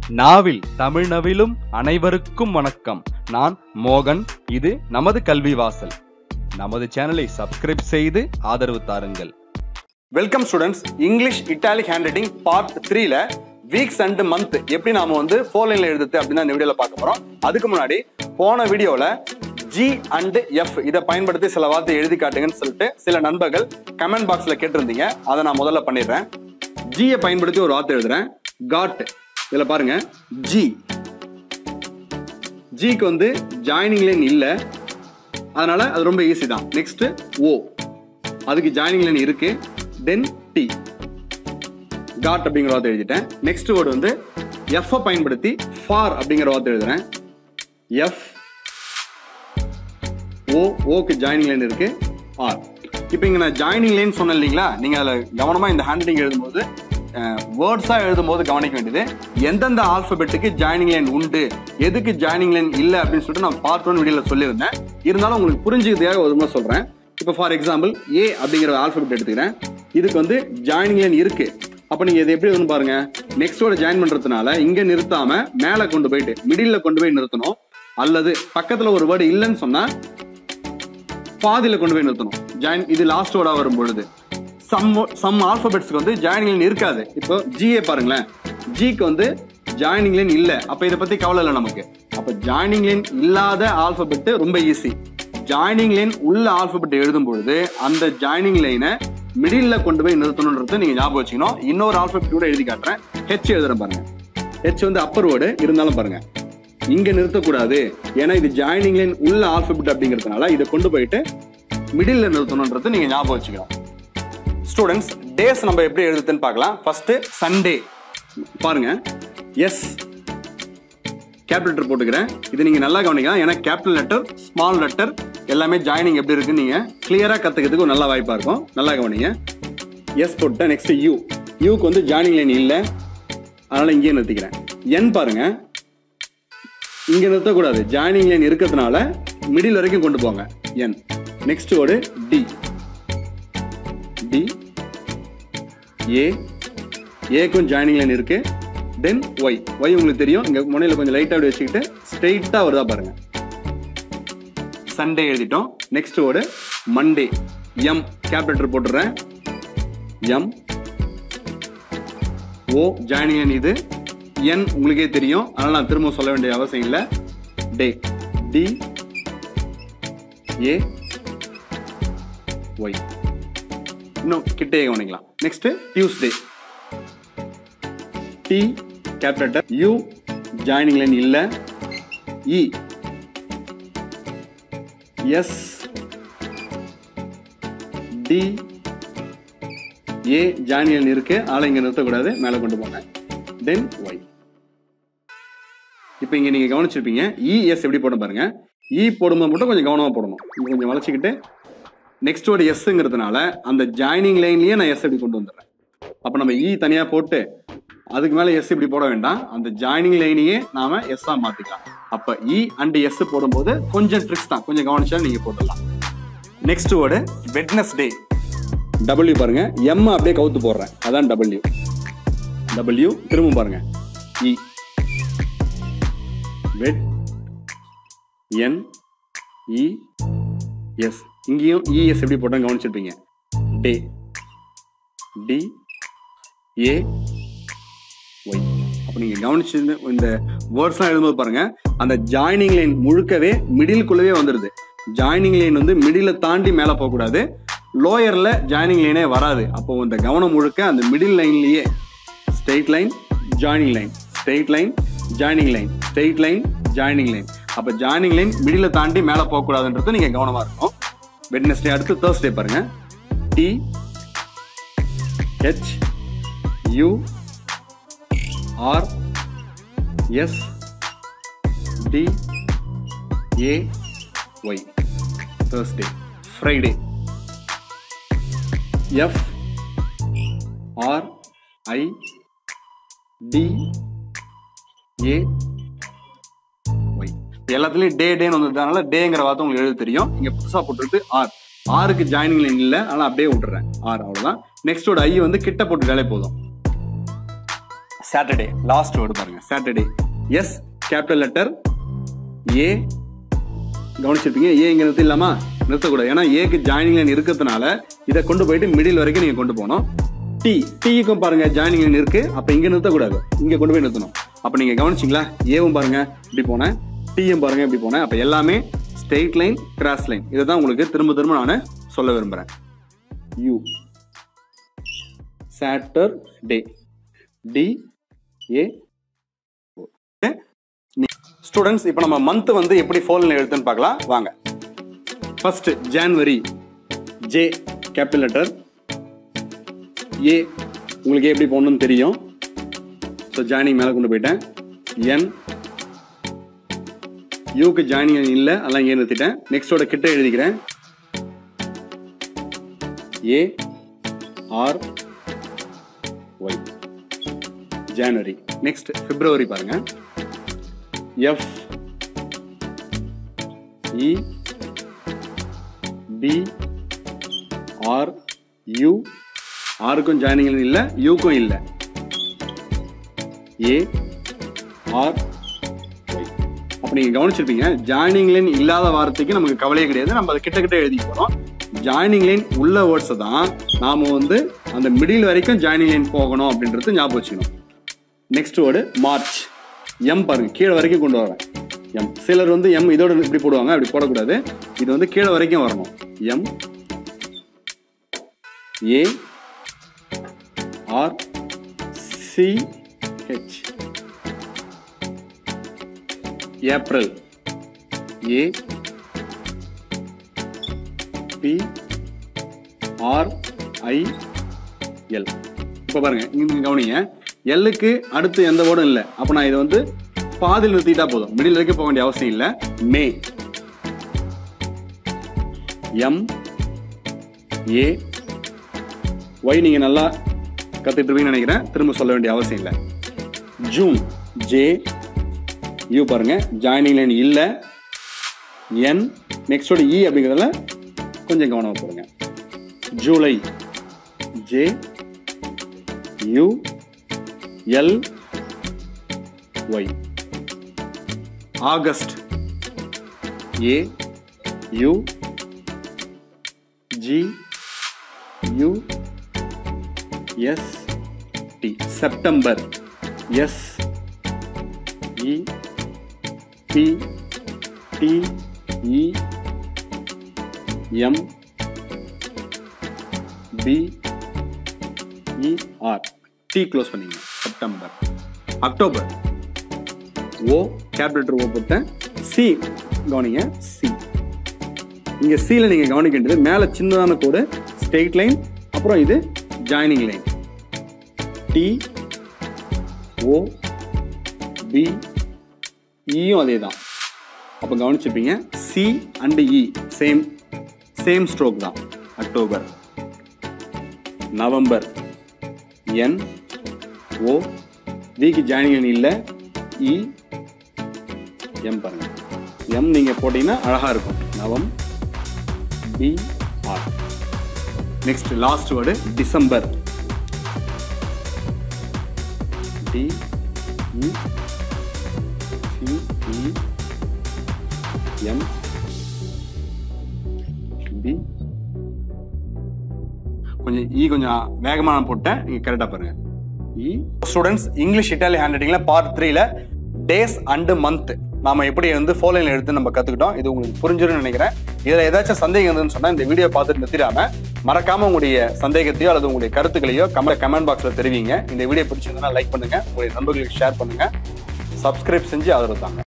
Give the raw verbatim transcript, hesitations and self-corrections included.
நாவில் தமிழ் நவிலும் அனைவருக்கும் வணக்கம். நான் மோகன். இது நமது கல்வி வாசல். நமது சேனலை சப்ஸ்கிரைப் செய்து ஆதரவு தாருங்கள். Welcome students. English italic handwriting part த்ரீல வீக்ஸ் அண்ட் மந்த் எப்படி நாம வந்து ஃபோர் லைன்ல எழுதுறது அப்படின்னு இந்த வீடியோல பார்க்க போறோம். அதுக்கு முன்னாடி போன வீடியோல ஜி அண்ட் எஃப் இதை பயன்படுத்தி சில வார்த்தை எழுதி காட்டுங்கன்னு சொல்லிட்டு சில நண்பர்கள் கமெண்ட் பாக்ஸ்ல கேட்டிருந்தீங்க. அதை நான் முதல்ல பண்ணிடுறேன். ஜியை பயன்படுத்தி ஒரு வார்த்தை எழுதுறேன். காட். இதுல பாருங்க, ஜி ஜிக்கு வந்து ஜாயினிங் லைன் இல்ல, அதனால அது ரொம்ப ஈஸி தான். நெக்ஸ்ட் ஓ, அதுக்கு ஜாயினிங் லைன் இருக்கு. தென் டி, காட் அப்படிங்கிற வார்த்தை எழுதிட்டேன். நெக்ஸ்ட் வேர்டு வந்து எஃப் பயன்படுத்தி ஃபார் அப்படிங்கிற வார்த்தை எழுதுறேன். எஃப் ஓ, ஓக்கு ஜாயினிங் லைன் இருக்கு. ஆர். இப்போ இங்க நான் ஜாயினிங் லைன் சொன்னேன் இல்லைங்களா, நீங்க அதில் கவனமா இந்த ஹேண்ட்ரைட்டிங் எழுதும்போது வேர்ட்ஸா எழுதும்போது கவனிக்க வேண்டியது எந்தெந்த ஆல்பபெட்டுக்கு ஜாயினிங் லைன் உண்டு, எதுக்கு ஜாயினிங் லைன் இல்லை அப்படின்னு சொல்லிட்டு நான் பார்ட் ஒன் வீடியோல சொல்லியிருந்தேன். இருந்தாலும் உங்களுக்கு புரிஞ்சுக்கிறதுக்காக ஒரு முறை சொல்றேன். இப்போ ஃபார் எக்ஸாம்பிள் ஏ அப்படிங்கிற ஆல்பபெட் எடுத்துக்கிறேன். இதுக்கு வந்து ஜாயினிங் லைன் இருக்கு. அப்ப நீங்க இது எப்படி வந்து பாருங்க, நெக்ஸ்ட் வேர்டு ஜாயின் பண்றதுனால இங்க நிறுத்தாம மேல கொண்டு போயிட்டு மிடில்ல கொண்டு போய் நிறுத்தணும். அல்லது பக்கத்துல ஒரு வேர்டு இல்லைன்னு சொன்னா பாதியில கொண்டு போய் நிறுத்தணும். ஜாயின் இது லாஸ்ட் வேர்டா வரும் பொழுது சம் சம் ஆல்பபெட்ஸ்க்கு வந்து ஜாயினிங் லைன் இருக்காது. இப்போ ஜிஏ பாருங்களேன், ஜிக்கு வந்து ஜாயினிங் லைன் இல்ல. அப்ப இதை பத்தி கவலை இல்லை நமக்கு. அப்ப ஜாயினிங் லைன் இல்லாத ஆல்பபெட் ரொம்ப ஈஸி. ஜாயினிங் லைன் உள்ள ஆல்பபெட் எழுதும் பொழுது அந்த ஜாயினிங் லைனை மிடில்ல கொண்டு போய் நிறுத்தணும்ன்றது நீங்க ஞாபகம் வச்சுக்கணும். இன்னொரு ஆல்பபெட் கூட எழுதி காட்டுறேன். ஹெச் எழுதுறேன் பாருங்க. ஹெச் வந்து அப்பர் வேர்டு, இருந்தாலும் பாருங்க இங்க நிறுத்தக்கூடாது. ஏன்னா இது ஜாயினிங் லைன் உள்ள ஆல்பபெட் அப்படிங்கிறதுனால இதை கொண்டு போயிட்டு மிடில்ல நிறுத்தணும்ன்றது நீங்க ஞாபகம் வச்சுக்கணும். ஸ்டூடெண்ட்ஸ், டேஸ் நம்ம எப்படி எழுதுதுன்னு பார்க்கலாம். ஃபர்ஸ்ட் சண்டே பாருங்க, எஸ் கேபிட்டல் லெட்டர் போட்டுக்கிறேன். இது நீங்க நல்லா கவனிக்கலாம். ஏன்னா கேபிட்டல் லெட்டர், ஸ்மால் லெட்டர் எல்லாமே ஜாயினிங் எப்படி இருக்குன்னு நீங்க கிளியரா கத்துக்கிறதுக்கு ஒரு நல்ல வாய்ப்பா இருக்கும். நல்லா கவனிங்க. எஸ் போட்டேன். Next you. யூக்கு வந்து ஜாயினிங் லைன் இல்லை, அதனால இங்கேயே நிறுத்திக்கிறேன். என் பாருங்க, இங்க நிறுத்தக்கூடாது. ஜாயினிங் லைன் இருக்கிறதுனால மிடில் வரைக்கும் கொண்டு போங்க. N. Next word D. D A, ஏக்கும் ஜாயினிங் லைன் இருக்கு. தென் ஒய். ஒய் உங்களுக்கு தெரியும், இங்க முனையில கொஞ்சம் லைட்டா அப்படி வச்சுக்கிட்டு ஸ்ட்ரெயிட்டா வருதா பாருங்க. சண்டே எழுதிட்டோம். Next word Monday. M capital போட்டுறேன். எம் ஓ ஜாயினிங் லைன் இது. என் உங்களுக்கே தெரியும், அதனால நான் திரும்ப சொல்ல வேண்டிய அவசியம் இல்லை. டே. D A Y. இன்னும் கிட்டே கவனிக்கலாம். Next Tuesday. T capital, U joining line இல்ல. E S D A joining line இருக்கு, அதனால இங்க நிறுத்தக்கூடாது, மேல கொண்டு போங்க. Then Y. இப்போ இங்க நீங்க கவனிச்சிருப்பீங்க இஎஸ் எப்படி போட பாருங்க. இ போடும்போது மட்டும் கொஞ்சம் கவனமா போடணும். கொஞ்சம் வளைச்சிக்கிட்டு நெக்ஸ்ட் வேர்டு எஸ்ங்கிறதுனால அந்த ஜாயினிங் லைன்லயே நான் எஸ் எப்படி கொண்டு வந்துடுறேன். அப்ப நம்ம இ தனியா போட்டு அதுக்கு மேல எஸ் இப்படி போட வேண்டாம். அந்த ஜாயினிங் லைனையே நாம எஸ் ஆ மாத்திக்கலாம். அப்ப இ அண்ட் எஸ் போடும்போது கொஞ்சம் ட்ரிக்ஸ் தான், கொஞ்சம் கவனிச்சா நீங்க போட்டுடலாம். Next word Wednesday. டபிள்யூ பாருங்க, எம் அப்படியே கவுத்து போடுறேன், அதான் டபிள்யூ. டபிள்யூ திரும்ப பாருங்க. இ வெட் என் இ எஸ். இங்கேயும் இஎஸ் எப்படி போட்டா கவனிச்சிருப்பீங்க. டே. D A Y. அப்ப நீங்க கவனிச்சு இந்த வேர்ட்ஸ்லாம் எழுதும்போது பாருங்க, அந்த ஜாயினிங் லைன் முழுக்கவே மிடில்குள்ளவே வந்துடுது. ஜாயினிங் லைன் வந்து மிடில தாண்டி மேல போக கூடாது. லோயர்ல ஜாயினிங் லைனே வராது. அப்போ இந்த கவனம் முழுக்க அந்த மிடில் லைன்லயே straight line joining line, straight line joining line, straight line joining line. அப்ப ஜாயினிங் லைன் மிடில தாண்டி மேல போக கூடாதுன்றது நீங்க கவனமா இருக்கும். வெட்னஸ்டே. அடுத்து தேர்ஸ்டே பாருங்க. T H U R S D A Y. Thursday. Friday. F R I D A Y. எல்லாத்துலயும் டே டேன்னு வந்ததுனால டேங்கிற வார்த்தை உங்களுக்கு எழுத தெரியும். இங்க புதுசா போட்டுட்டு ஆர். ஆருக்கு ஜாயினிங் லைன் இல்ல, அதனால அப்படியே விட்டுறேன். ஆர். அவ்வளவுதான். நெக்ஸ்ட் ஐ வந்து கிட்ட போட்டுட்டாலே போதும். சாட்டர்டே. லாஸ்ட் வேர்டு பாருங்க, Saturday. S capital letter, A கவனிச்சிருப்பீங்க. ஏ இங்க நிறுத்த இல்லாமா, நிறுத்தக்கூடாது. ஏன்னா ஏக்கு ஜாயினிங் லைன் இருக்கிறதுனால இதை கொண்டு போயிட்டு மிடில் வரைக்கும் நீங்க கொண்டு போகணும். டி டீக்கும் பாருங்க ஜாயினிங் லைன் இருக்கு, அப்ப இங்க நிறுத்தக்கூடாது, இங்க கொண்டு போய் நிறுத்தணும். அப்ப நீங்க கவனிச்சிங்களா, ஏவும் பாருங்க இப்படி போனேன், டீயும் பாருங்க இப்படி போனேன். அப்ப எல்லாமே ஸ்ட்ரெயிட் லைன், கிராஸ் லைன். இதை தான் உங்களுக்கு திரும்ப திரும்ப நான் சொல்ல விரும்புறேன். U Saturday, T A. Students, இப்போ நம்ம மந்த் வந்து எப்படி ஃபோல்ல எழுதுன்னு பார்க்கலாம் வாங்க. First January, J capital letter, A உங்களுக்கு எப்படி போடணும்னு தெரியும். ஸோ ஜாயினிங் மேலே கொண்டு போயிட்டேன். என் யூக்கு ஜாயினிங் இல்லை, அதெல்லாம் ஏன் நிறுத்திட்டேன். நெக்ஸ்டோட கிட்ட எழுதிக்கிறேன். A R Y January. Next February பாருங்க, F E B R U. ஆருக்கும் ஜாயினிங் இல்லை, யூக்கும் இல்லை. A R Y. அப்ப நீங்க கவனிச்சிருப்பீங்க, ஜாயினிங் லைன் இல்லாத வார்த்தைக்கு நமக்கு கவலையே கிடையாது, நம்ம அதை கிட்ட கிட்ட எழுதி போறோம். ஜாயினிங் லைன் உள்ள வேர்ட்ஸ் தான் நாம வந்து அந்த மிடில் வரைக்கும் ஜாயினிங் லைன் போகணும் அப்படின்றது ஞாபகம் வச்சுக்கணும். Next word March. எம் பாருங்க கீழே வரைக்கும் கொண்டு வரேன். எம் சிலர் வந்து எம் இதோட இப்படி போடுவாங்க, அப்படி போடக்கூடாது. இது வந்து கீழே வரைக்கும் வரணும். M A R C H. April, A P R I L. இப்போ பாருங்க இங்க கவனிங்க, எல்லுக்கு அடுத்து எந்த வேர்டும் இல்லை. அப்போ நான் இதை வந்து பாதியில் நிறுத்திட்டா போதும், மிடில் வரைக்கும் போக வேண்டிய அவசியம் இல்லை. May, M A Y. நீங்க நல்லா கத்துட்டு இருப்பீங்கன்னு நினைக்கிறேன், திரும்ப சொல்ல வேண்டிய அவசியம் இல்லை. ஜூன், ஜே யூ பாருங்க ஜாயினிங் லைன் இல்லை. என் நெக்ஸ்டோட இ அப்படிங்கிறதுல கொஞ்சம் கவனமா போடுங்க. July, J U L Y. August, A U G U S T. September, S E P T E M B E R. T close பண்ணீங்க, September. October, O capital O போட்டேன். C கவனிங்க, C இங்க சில நீங்க கவனிக்க வேண்டியது மேல சின்னதான கோடு straight line, அப்புறம் இது joining line. D O B இயும் அதே தான். அப்ப கவனிச்சிருப்பீங்க, C and E same same stroke தான். அக்டோபர். நவம்பர், என் ஓ விக்கு ஜாயினிங் இல்லை, இ எம் பாருங்க. எம் நீங்க போட்டீங்கன்னா அழகா இருக்கும். Novem B R. Next last word December, D E C E M B. கொஞ்சம் இ கொஞ்சம் வேகமா நான் போட்டேன், நீங்க கரெக்டா பாருங்க. இ. ஸ்டூடெண்ட்ஸ், இங்கிலீஷ் இட்டாலி ஹேண்ட்ரைட்டிங்ல பார்ட் த்ரீல டேஸ் அண்ட் மந்த் நாம எப்படி வந்து ஃபோலைன்ல எடுத்து நம்ம கத்துக்கிட்டோம். இது உங்களுக்கு புரிஞ்சிருன்னு நினைக்கிறேன். இதுல ஏதாச்சும் சந்தேகம் இருந்துன்னு சொன்னா இந்த வீடியோ பார்த்துட்டு நிறுத்திடாம மறக்காம உங்களுடைய சந்தேகத்தையோ அல்லது உங்களுடைய கருத்துக்களையோ கமெண்ட் கமெண்ட் பாக்ஸ்ல தெரிவிங்க. இந்த வீடியோ பிடிச்சிருந்தா லைக் பண்ணுங்க, உங்களுடைய நண்பர்களுக்கு ஷேர் பண்ணுங்க, சப்ஸ்கிரைப் செஞ்சு ஆதரவு தாங்க.